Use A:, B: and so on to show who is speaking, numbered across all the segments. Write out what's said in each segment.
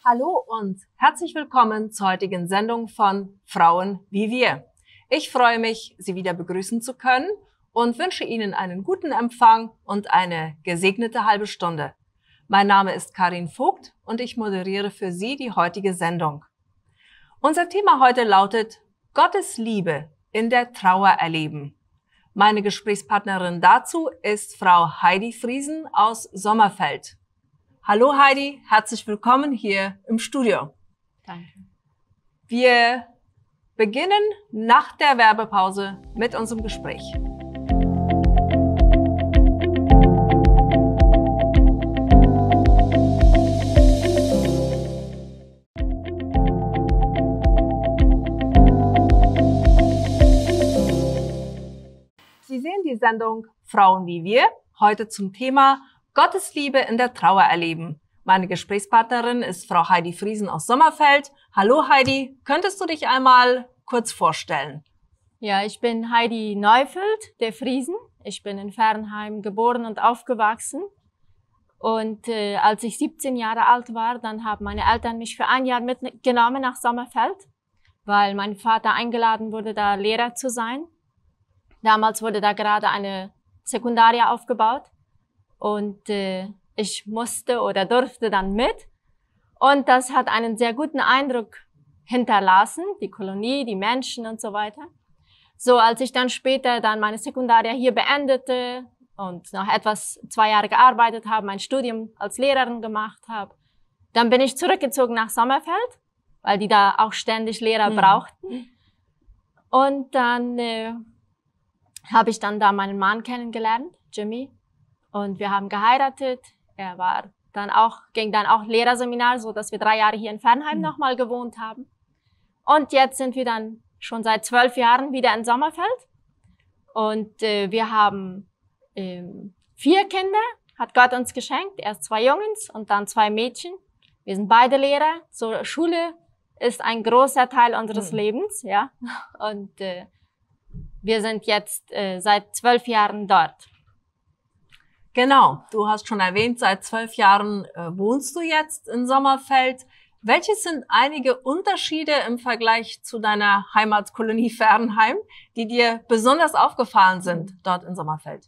A: Hallo und herzlich willkommen zur heutigen Sendung von Frauen wie wir. Ich freue mich, Sie wieder begrüßen zu können und wünsche Ihnen einen guten Empfang und eine gesegnete halbe Stunde. Mein Name ist Karin Vogt und ich moderiere für Sie die heutige Sendung. Unser Thema heute lautet Gottes Liebe in der Trauer erleben. Meine Gesprächspartnerin dazu ist Frau Heidi Friesen aus Sommerfeld. Hallo Heidi, herzlich willkommen hier im Studio.
B: Danke.
A: Wir beginnen nach der Werbepause mit unserem Gespräch. Sie sehen die Sendung Frauen wie wir, heute zum Thema Gottes Liebe in der Trauer erleben. Meine Gesprächspartnerin ist Frau Heidi Friesen aus Sommerfeld. Hallo Heidi, könntest du dich einmal kurz vorstellen?
B: Ja, ich bin Heidi Neufeld, der Friesen. Ich bin in Fernheim geboren und aufgewachsen. Und als ich 17 Jahre alt war, dann haben meine Eltern mich für ein Jahr mitgenommen nach Sommerfeld, weil mein Vater eingeladen wurde, da Lehrer zu sein. Damals wurde da gerade eine Sekundaria aufgebaut. Und ich musste oder durfte dann mit. Und das hat einen sehr guten Eindruck hinterlassen, die Kolonie, die Menschen und so weiter. So, als ich dann später dann meine Sekundaria hier beendete und noch 2 Jahre gearbeitet habe, mein Studium als Lehrerin gemacht habe, dann bin ich zurückgezogen nach Sommerfeld, weil die da auch ständig Lehrer brauchten. Und dann habe ich dann da meinen Mann kennengelernt, Jimmy. Und wir haben geheiratet. Er war dann ging dann auch Lehrerseminar, so dass wir 3 Jahre hier in Fernheim nochmal gewohnt haben. Und jetzt sind wir dann schon seit 12 Jahren wieder in Sommerfeld. Und wir haben 4 Kinder, hat Gott uns geschenkt. Erst 2 Jungs und dann 2 Mädchen. Wir sind beide Lehrer. So, Schule ist ein großer Teil unseres Lebens, ja. Und wir sind jetzt seit 12 Jahren dort.
A: Genau, du hast schon erwähnt, seit 12 Jahren wohnst du jetzt in Sommerfeld. Welche sind einige Unterschiede im Vergleich zu deiner Heimatkolonie Fernheim, die dir besonders aufgefallen sind dort in Sommerfeld?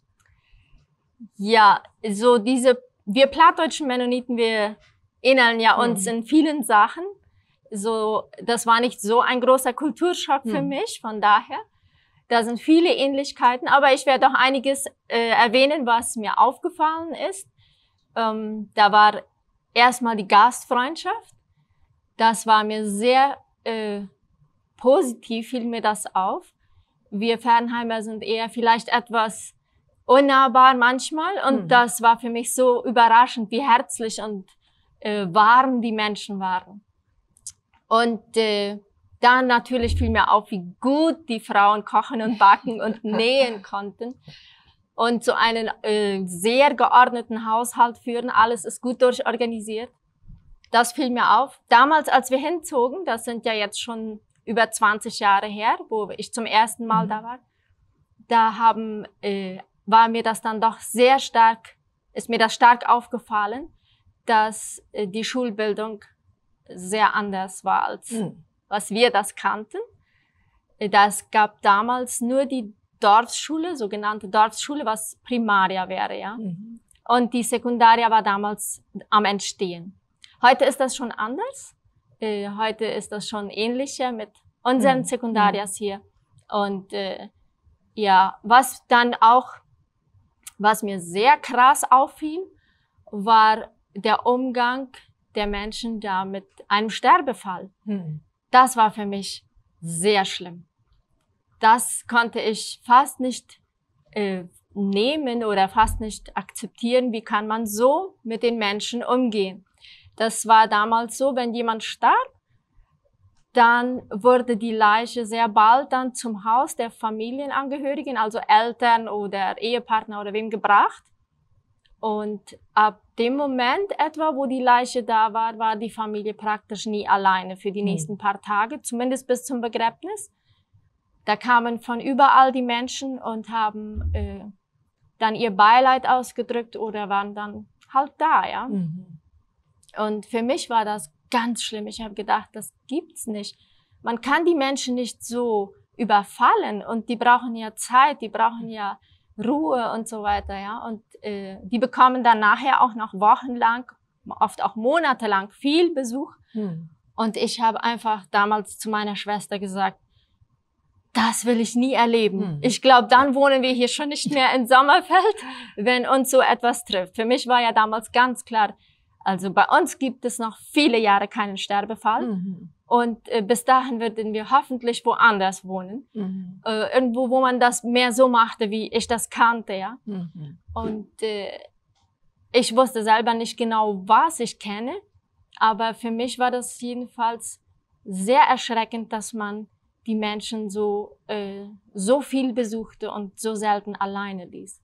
B: Ja, so wir plattdeutschen Mennoniten, wir ähneln ja uns in vielen Sachen. So, das war nicht so ein großer Kulturschock für mich, von daher. Da sind viele Ähnlichkeiten, aber ich werde auch einiges erwähnen, was mir aufgefallen ist. Da war erstmal die Gastfreundschaft. Das war mir sehr positiv, fiel mir das auf. Wir Fernheimer sind eher vielleicht etwas unnahbar manchmal und das war für mich so überraschend, wie herzlich und warm die Menschen waren. Und dann natürlich fiel mir auf, wie gut die Frauen kochen und backen und nähen konnten und so einen sehr geordneten Haushalt führen. Alles ist gut durchorganisiert. Das fiel mir auf. Damals, als wir hinzogen, das sind ja jetzt schon über 20 Jahre her, wo ich zum ersten Mal da war, da war mir das dann doch ist mir das stark aufgefallen, dass die Schulbildung sehr anders war als was wir das kannten. Das gab damals nur die Dorfschule, sogenannte Dorfschule, was Primaria wäre, ja. Und die Sekundaria war damals am Entstehen. Heute ist das schon anders. Heute ist das schon ähnlicher mit unseren Sekundarias hier. Und ja, was mir sehr krass auffiel, war der Umgang der Menschen da mit einem Sterbefall. Das war für mich sehr schlimm. Das konnte ich fast nicht nehmen oder fast nicht akzeptieren. Wie kann man so mit den Menschen umgehen? Das war damals so, wenn jemand starb, dann wurde die Leiche sehr bald dann zum Haus der Familienangehörigen, also Eltern oder Ehepartner oder wem gebracht. Und ab dem Moment etwa, wo die Leiche da war, war die Familie praktisch nie alleine für die nächsten paar Tage, zumindest bis zum Begräbnis. Da kamen von überall die Menschen und haben dann ihr Beileid ausgedrückt oder waren dann halt da, ja. Und für mich war das ganz schlimm. Ich habe gedacht, das gibt's nicht. Man kann die Menschen nicht so überfallen und die brauchen ja Zeit, die brauchen ja Ruhe und so weiter, ja. Und die bekommen dann nachher auch noch wochenlang, oft auch monatelang viel Besuch. Und ich habe einfach damals zu meiner Schwester gesagt, das will ich nie erleben. Ich glaube, dann wohnen wir hier schon nicht mehr in Sommerfeld, wenn uns so etwas trifft. Für mich war ja damals ganz klar, also bei uns gibt es noch viele Jahre keinen Sterbefall. Und bis dahin würden wir hoffentlich woanders wohnen. Irgendwo, wo man das mehr so machte, wie ich das kannte, ja. Und ich wusste selber nicht genau, was ich kenne. Aber für mich war das jedenfalls sehr erschreckend, dass man die Menschen so viel besuchte und so selten alleine ließ.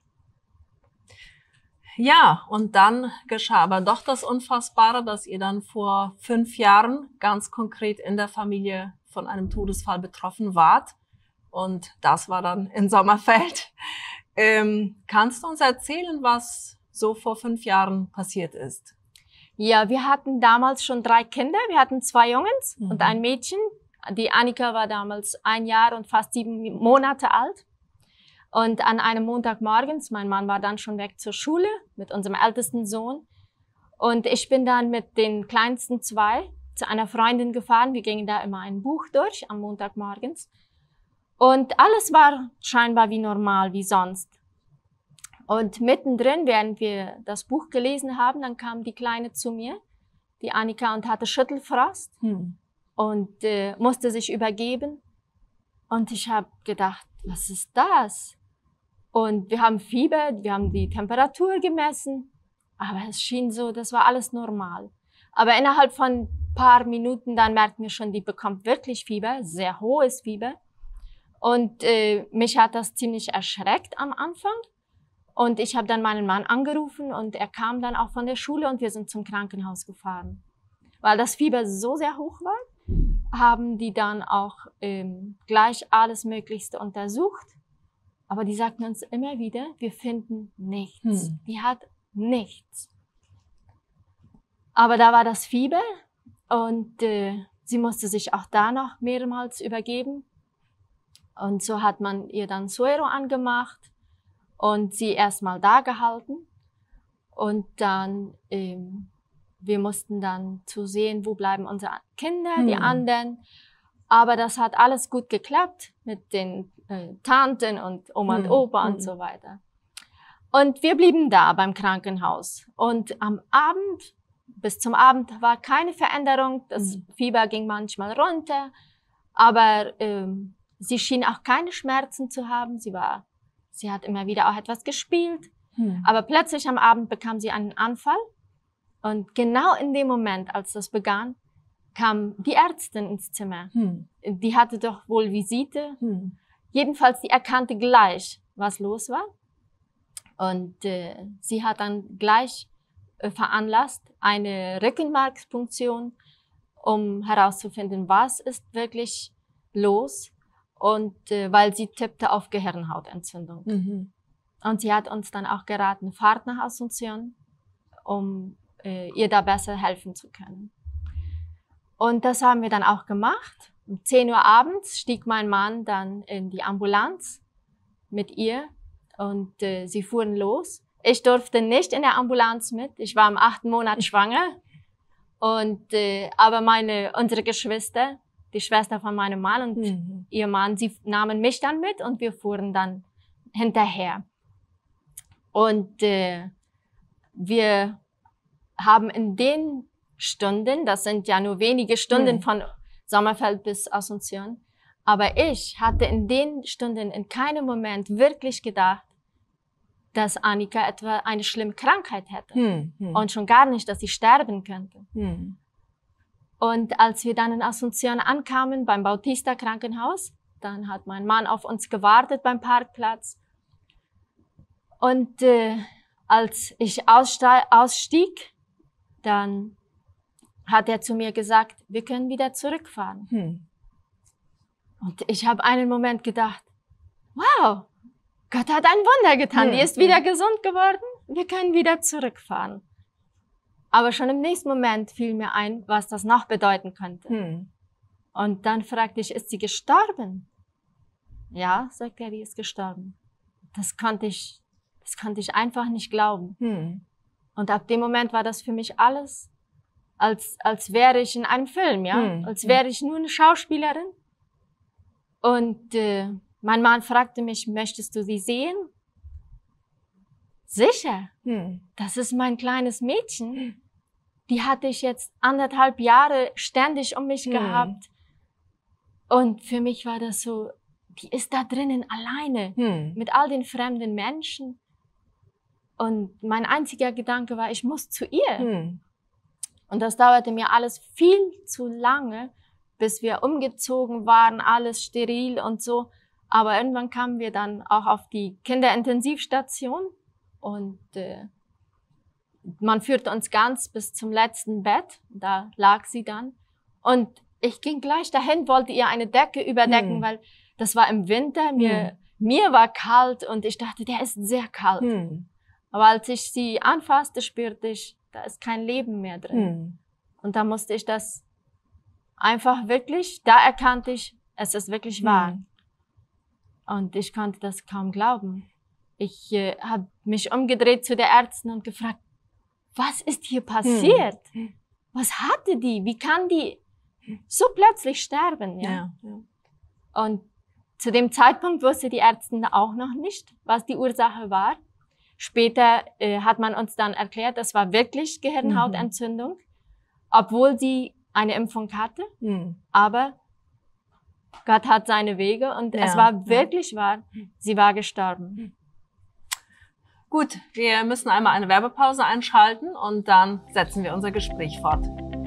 A: Ja, und dann geschah aber doch das Unfassbare, dass ihr dann vor 5 Jahren ganz konkret in der Familie von einem Todesfall betroffen wart. Und das war dann in Sommerfeld. Kannst du uns erzählen, was so vor 5 Jahren passiert ist?
B: Ja, wir hatten damals schon 3 Kinder. Wir hatten 2 Jungs und ein Mädchen. Die Annika war damals 1 Jahr und fast 7 Monate alt. Und an einem Montagmorgens, mein Mann war dann schon weg zur Schule mit unserem ältesten Sohn. Und ich bin dann mit den kleinsten 2 zu einer Freundin gefahren. Wir gingen da immer ein Buch durch am Montagmorgens. Und alles war scheinbar wie normal, wie sonst. Und mittendrin, während wir das Buch gelesen haben, dann kam die Kleine zu mir, die Annika, und hatte Schüttelfrost und musste sich übergeben. Und ich habe gedacht, was ist das? Und wir haben Fieber, wir haben die Temperatur gemessen, aber es schien so, das war alles normal. Aber innerhalb von ein paar Minuten dann merkten wir schon, die bekommt wirklich Fieber, sehr hohes Fieber. Und mich hat das ziemlich erschreckt am Anfang. Und ich habe dann meinen Mann angerufen und er kam dann auch von der Schule und wir sind zum Krankenhaus gefahren. Weil das Fieber so sehr hoch war, haben die dann auch gleich alles Möglichste untersucht. Aber die sagten uns immer wieder, wir finden nichts. Die hat nichts. Aber da war das Fieber und sie musste sich auch da noch mehrmals übergeben. Und so hat man ihr dann Suero angemacht und sie erstmal da gehalten. Und dann, wir mussten dann zusehen, wo bleiben unsere Kinder, die anderen. Aber das hat alles gut geklappt mit den Tanten und Oma und Opa und so weiter. Und wir blieben da beim Krankenhaus. Und am Abend, bis zum Abend war keine Veränderung. Das Fieber ging manchmal runter, aber sie schien auch keine Schmerzen zu haben. Sie hat immer wieder auch etwas gespielt. Aber plötzlich am Abend bekam sie einen Anfall. Und genau in dem Moment, als das begann, kam die Ärztin ins Zimmer. Die hatte doch wohl Visite. Jedenfalls, die erkannte gleich, was los war. Und sie hat dann gleich veranlasst eine Rückenmarkspunktion, um herauszufinden, was ist wirklich los. Und weil sie tippte auf Gehirnhautentzündung. Und sie hat uns dann auch geraten, fahrt nach Asunción, um ihr da besser helfen zu können. Und das haben wir dann auch gemacht. Um 10 Uhr abends stieg mein Mann dann in die Ambulanz mit ihr und sie fuhren los. Ich durfte nicht in der Ambulanz mit. Ich war im 8. Monat schwanger. Und aber unsere Geschwister, die Schwester von meinem Mann und ihr Mann, sie nahmen mich dann mit und wir fuhren dann hinterher. Und wir haben in den Stunden, das sind ja nur wenige Stunden von Sommerfeld bis Asunción, aber ich hatte in den Stunden in keinem Moment wirklich gedacht, dass Annika etwa eine schlimme Krankheit hätte und schon gar nicht, dass sie sterben könnte. Und als wir dann in Asunción ankamen, beim Bautista Krankenhaus, dann hat mein Mann auf uns gewartet beim Parkplatz. Und als ich ausstieg, dann hat er zu mir gesagt, wir können wieder zurückfahren. Und ich habe einen Moment gedacht, wow, Gott hat ein Wunder getan, die ist wieder gesund geworden, wir können wieder zurückfahren. Aber schon im nächsten Moment fiel mir ein, was das noch bedeuten könnte. Und dann fragte ich, ist sie gestorben? Ja, sagte er, die ist gestorben. Das konnte ich einfach nicht glauben. Und ab dem Moment war das für mich alles, als wäre ich in einem Film, ja, als wäre ich nur eine Schauspielerin. Und mein Mann fragte mich, möchtest du sie sehen? Sicher. Das ist mein kleines Mädchen. Die hatte ich jetzt 1,5 Jahre ständig um mich gehabt. Und für mich war das so, die ist da drinnen alleine mit all den fremden Menschen. Und mein einziger Gedanke war, ich muss zu ihr. Und das dauerte mir alles viel zu lange, bis wir umgezogen waren, alles steril und so. Aber irgendwann kamen wir dann auch auf die Kinderintensivstation und man führte uns ganz bis zum letzten Bett. Da lag sie dann. Und ich ging gleich dahin, wollte ihr eine Decke überdecken, weil das war im Winter. Mir war kalt und ich dachte, der ist sehr kalt. Aber als ich sie anfasste, spürte ich, da ist kein Leben mehr drin. Und da musste ich das einfach wirklich, da erkannte ich, es ist wirklich wahr. Und ich konnte das kaum glauben. Ich habe mich umgedreht zu der Ärztin und gefragt, was ist hier passiert? Was hatte die? Wie kann die so plötzlich sterben? Ja? Und zu dem Zeitpunkt wusste die Ärztin auch noch nicht, was die Ursache war. Später hat man uns dann erklärt, das war wirklich Gehirnhautentzündung, obwohl sie eine Impfung hatte. Aber Gott hat seine Wege und es war wirklich wahr, sie war gestorben.
A: Gut, wir müssen einmal eine Werbepause einschalten und dann setzen wir unser Gespräch fort.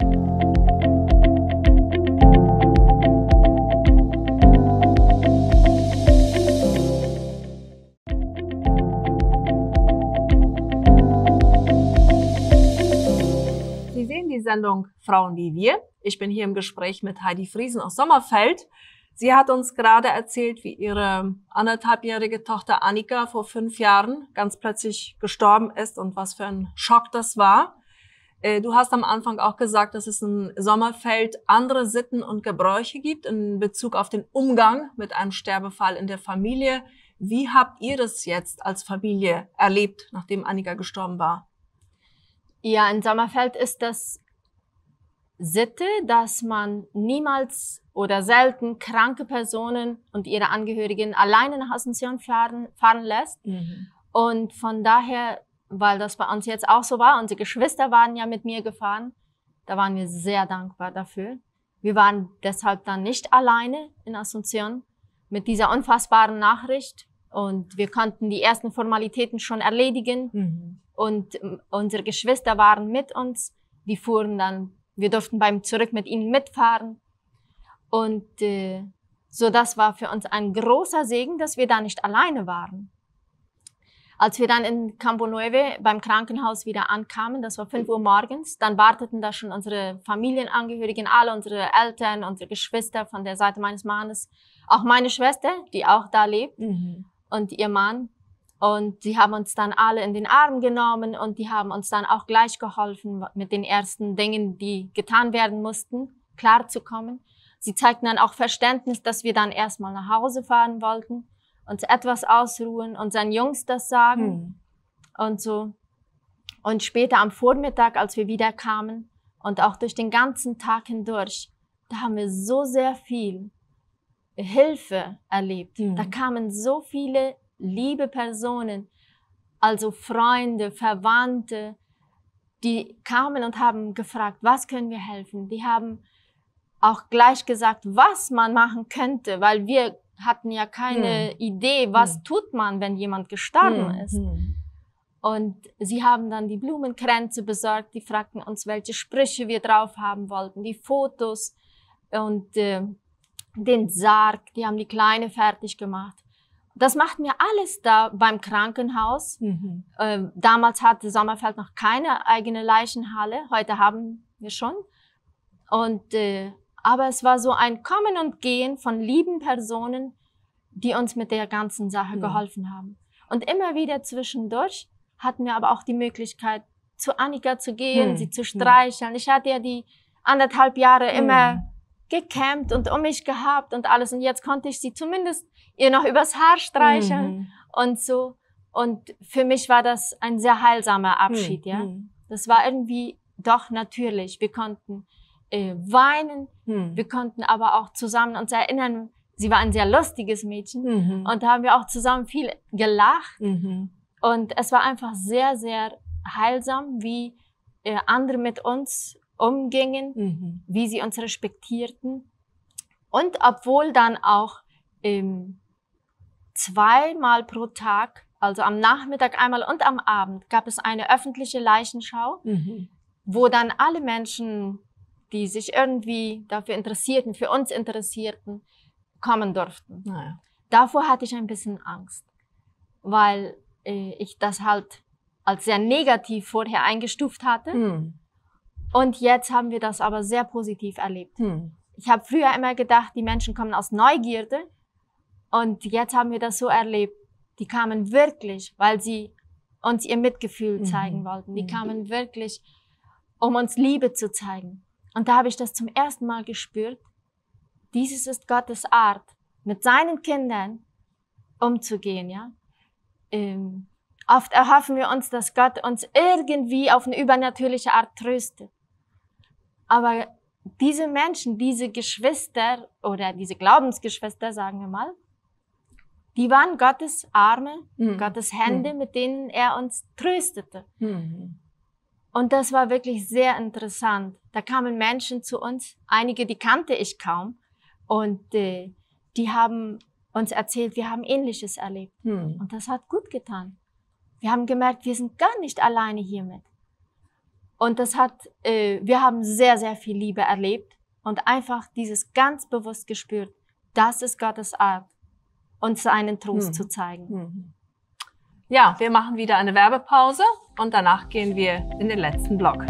A: Sie sehen die Sendung Frauen wie wir. Ich bin hier im Gespräch mit Heidi Friesen aus Sommerfeld. Sie hat uns gerade erzählt, wie ihre 1,5-jährige Tochter Annika vor 5 Jahren ganz plötzlich gestorben ist und was für ein Schock das war. Du hast am Anfang auch gesagt, dass es in Sommerfeld andere Sitten und Gebräuche gibt in Bezug auf den Umgang mit einem Sterbefall in der Familie. Wie habt ihr das jetzt als Familie erlebt, nachdem Annika gestorben war?
B: Ja, in Sommerfeld ist das Sitte, dass man niemals oder selten kranke Personen und ihre Angehörigen alleine nach Asunción fahren lässt. Und von daher, weil das bei uns jetzt auch so war, unsere Geschwister waren ja mit mir gefahren, da waren wir sehr dankbar dafür. Wir waren deshalb dann nicht alleine in Asunción mit dieser unfassbaren Nachricht und wir konnten die ersten Formalitäten schon erledigen und unsere Geschwister waren mit uns, die fuhren dann. Wir durften beim Zurück mit ihnen mitfahren. Und so das war für uns ein großer Segen, dass wir da nicht alleine waren. Als wir dann in Campo Nueve beim Krankenhaus wieder ankamen, das war 5 Uhr morgens, dann warteten da schon unsere Familienangehörigen, alle unsere Eltern, unsere Geschwister von der Seite meines Mannes, auch meine Schwester, die auch da lebt, und ihr Mann. Und sie haben uns dann alle in den Arm genommen und die haben uns dann auch gleich geholfen, mit den ersten Dingen, die getan werden mussten, klarzukommen. Sie zeigten dann auch Verständnis, dass wir dann erstmal nach Hause fahren wollten, uns etwas ausruhen, unseren Jungs das sagen und so. Und später am Vormittag, als wir wieder kamen und auch durch den ganzen Tag hindurch, da haben wir so sehr viel Hilfe erlebt. Da kamen so viele liebe Personen, also Freunde, Verwandte, die kamen und haben gefragt, was können wir helfen? Die haben auch gleich gesagt, was man machen könnte, weil wir hatten ja keine Idee, was tut man, wenn jemand gestorben ist. Und sie haben dann die Blumenkränze besorgt, die fragten uns, welche Sprüche wir drauf haben wollten, die Fotos und den Sarg, die haben die Kleine fertig gemacht. Das machten wir alles da beim Krankenhaus. Damals hatte Sommerfeld noch keine eigene Leichenhalle, heute haben wir schon. Und aber es war so ein Kommen und Gehen von lieben Personen, die uns mit der ganzen Sache geholfen haben. Und immer wieder zwischendurch hatten wir aber auch die Möglichkeit, zu Annika zu gehen, sie zu streicheln. Ich hatte ja die 1,5 Jahre immer gecampt und um mich gehabt und alles. Und jetzt konnte ich sie zumindest ihr noch übers Haar streicheln und so. Und für mich war das ein sehr heilsamer Abschied, ja. Das war irgendwie doch natürlich. Wir konnten weinen, wir konnten aber auch zusammen uns erinnern, sie war ein sehr lustiges Mädchen und da haben wir auch zusammen viel gelacht. Und es war einfach sehr, sehr heilsam, wie andere mit uns umgingen, wie sie uns respektierten. Und obwohl dann auch 2-mal pro Tag, also am Nachmittag einmal und am Abend, gab es eine öffentliche Leichenschau, wo dann alle Menschen, die sich irgendwie dafür interessierten, für uns interessierten, kommen durften.
A: Naja.
B: Davor hatte ich ein bisschen Angst, weil ich das halt als sehr negativ vorher eingestuft hatte. Und jetzt haben wir das aber sehr positiv erlebt. Ich habe früher immer gedacht, die Menschen kommen aus Neugierde. Und jetzt haben wir das so erlebt. Die kamen wirklich, weil sie uns ihr Mitgefühl zeigen wollten. Die kamen wirklich, um uns Liebe zu zeigen. Und da habe ich das zum ersten Mal gespürt. Dieses ist Gottes Art, mit seinen Kindern umzugehen, ja. Oft erhoffen wir uns, dass Gott uns irgendwie auf eine übernatürliche Art tröstet. Aber diese Menschen, diese Geschwister oder diese Glaubensgeschwister, sagen wir mal, die waren Gottes Arme, Gottes Hände, mit denen er uns tröstete. Und das war wirklich sehr interessant. Da kamen Menschen zu uns, einige, die kannte ich kaum, und die haben uns erzählt, wir haben Ähnliches erlebt. Und das hat gut getan. Wir haben gemerkt, wir sind gar nicht alleine hiermit. Und das hat, wir haben sehr, sehr viel Liebe erlebt und einfach dieses ganz bewusst gespürt, das ist Gottes Art, uns seinen Trost zu zeigen.
A: Ja, wir machen wieder eine Werbepause und danach gehen wir in den letzten Block.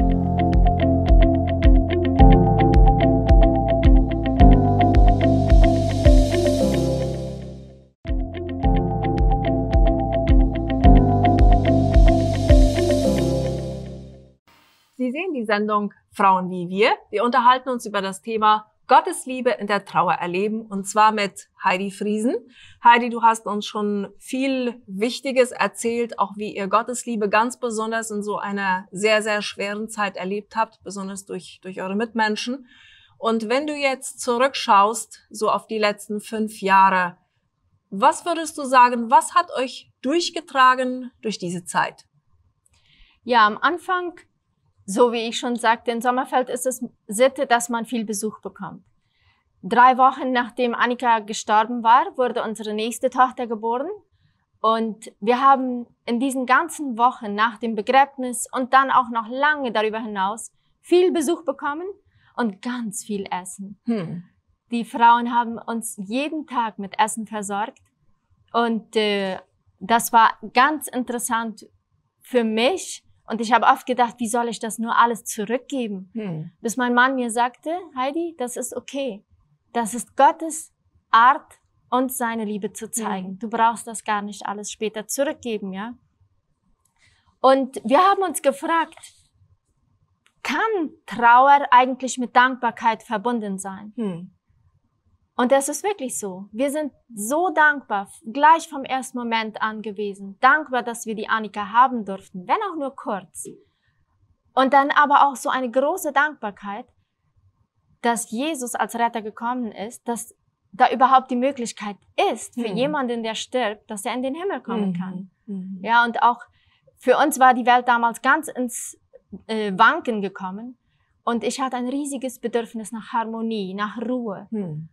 A: Sie sehen die Sendung Frauen wie wir. Wir unterhalten uns über das Thema Gottes Liebe in der Trauer erleben, und zwar mit Heidi Friesen. Heidi, du hast uns schon viel Wichtiges erzählt, auch wie ihr Gottes Liebe ganz besonders in so einer sehr, sehr schweren Zeit erlebt habt, besonders durch eure Mitmenschen. Und wenn du jetzt zurückschaust, so auf die letzten 5 Jahre, was würdest du sagen, was hat euch durchgetragen durch diese Zeit?
B: Ja, am Anfang, so wie ich schon sagte, in Sommerfeld ist es Sitte, dass man viel Besuch bekommt. 3 Wochen nachdem Annika gestorben war, wurde unsere nächste Tochter geboren. Und wir haben in diesen ganzen Wochen nach dem Begräbnis und dann auch noch lange darüber hinaus viel Besuch bekommen und ganz viel Essen. Die Frauen haben uns jeden Tag mit Essen versorgt. Und das war ganz interessant für mich. Und ich habe oft gedacht, wie soll ich das nur alles zurückgeben? Bis mein Mann mir sagte, Heidi, das ist okay. Das ist Gottes Art, uns seine Liebe zu zeigen. Du brauchst das gar nicht alles später zurückgeben, ja? Und wir haben uns gefragt, kann Trauer eigentlich mit Dankbarkeit verbunden sein? Und das ist wirklich so. Wir sind so dankbar, gleich vom ersten Moment an gewesen. Dankbar, dass wir die Annika haben durften, wenn auch nur kurz. Und dann aber auch so eine große Dankbarkeit, dass Jesus als Retter gekommen ist, dass da überhaupt die Möglichkeit ist, für jemanden, der stirbt, dass er in den Himmel kommen kann. Ja, und auch für uns war die Welt damals ganz ins Wanken gekommen. Und ich hatte ein riesiges Bedürfnis nach Harmonie, nach Ruhe.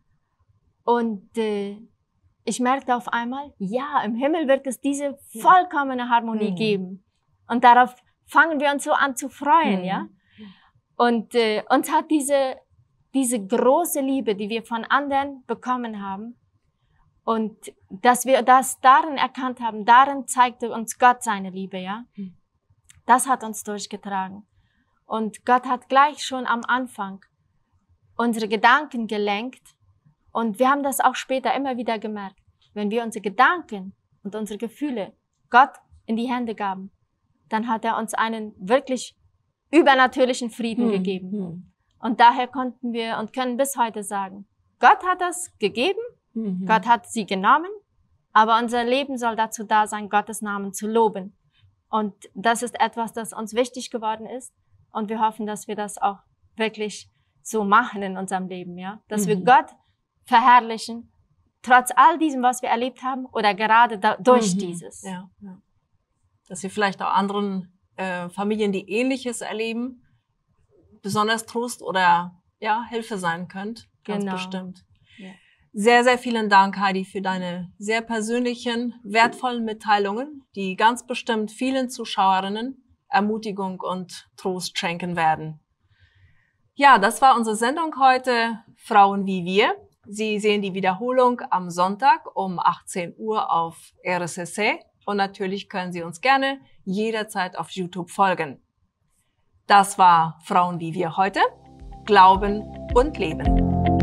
B: Und ich merkte auf einmal, ja, im Himmel wird es diese vollkommene Harmonie geben. Und darauf fangen wir uns so an zu freuen, ja. Und uns hat diese große Liebe, die wir von anderen bekommen haben, und dass wir das darin erkannt haben, darin zeigte uns Gott seine Liebe, ja. Das hat uns durchgetragen. Und Gott hat gleich schon am Anfang unsere Gedanken gelenkt. Und wir haben das auch später immer wieder gemerkt. Wenn wir unsere Gedanken und unsere Gefühle Gott in die Hände gaben, dann hat er uns einen wirklich übernatürlichen Frieden gegeben. Und daher konnten wir und können bis heute sagen, Gott hat das gegeben, Gott hat sie genommen, aber unser Leben soll dazu da sein, Gottes Namen zu loben. Und das ist etwas, das uns wichtig geworden ist. Und wir hoffen, dass wir das auch wirklich so machen in unserem Leben, ja, dass wir Gott verherrlichen, trotz all diesem, was wir erlebt haben, oder gerade durch dieses.
A: Ja, ja. Dass wir vielleicht auch anderen Familien, die Ähnliches erleben, besonders Trost oder ja, Hilfe sein könnt. Ganz bestimmt.
B: Ja.
A: Sehr, sehr vielen Dank, Heidi, für deine sehr persönlichen, wertvollen Mitteilungen, die ganz bestimmt vielen Zuschauerinnen Ermutigung und Trost schenken werden. Ja, das war unsere Sendung heute, Frauen wie wir. Sie sehen die Wiederholung am Sonntag um 18 Uhr auf RSS. Und natürlich können Sie uns gerne jederzeit auf YouTube folgen. Das war Frauen wie wir heute. Glauben und Leben.